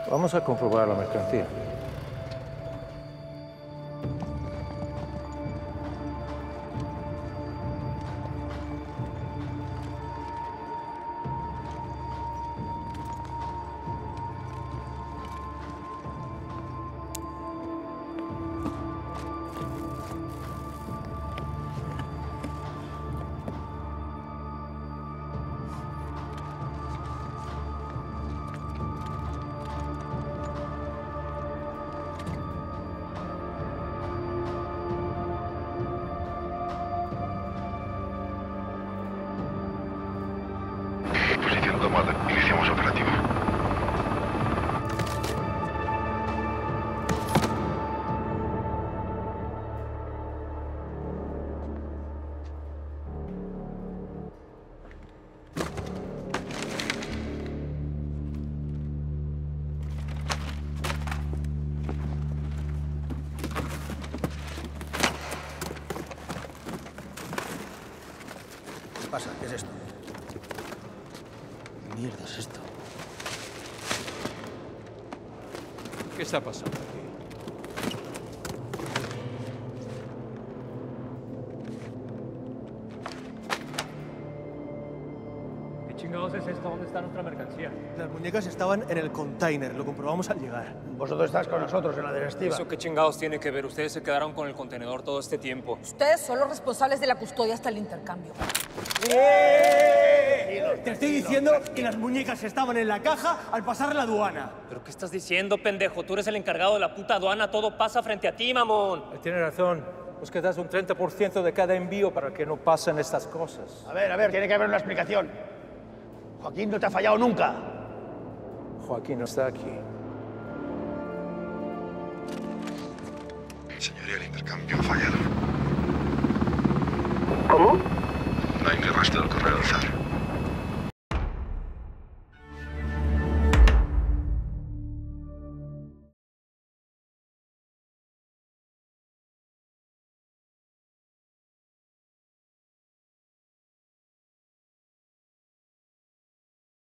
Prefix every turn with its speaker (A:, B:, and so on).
A: Vamos a comprobar la mercancía.
B: Posición tomada. Iniciamos operativa.
C: ¿Qué pasa? ¿Qué es esto?
A: ¿Qué mierda es esto?
D: ¿Qué está pasando aquí?
E: ¿Qué chingados es esto? ¿Dónde está nuestra mercancía?
C: Las muñecas estaban en el container, lo comprobamos al llegar.
F: Vosotros estás con nosotros en la directiva.
E: ¿Eso qué chingados tiene que ver? Ustedes se quedaron con el contenedor todo este tiempo.
G: Ustedes son los responsables de la custodia hasta el intercambio.
C: Te estoy diciendo que las muñecas estaban en la caja al pasar la aduana.
E: ¿Pero qué estás diciendo, pendejo? Tú eres el encargado de la puta aduana. Todo pasa frente a ti, mamón.
A: Tiene razón. Pues que das un 30% de cada envío para que no pasen estas cosas.
F: A ver, tiene que haber una explicación. Joaquín no te ha fallado nunca.
A: Joaquín no está aquí.
B: Señoría, el intercambio ha fallado.
G: ¿Cómo?
B: No hay ni rastro del correo del zar.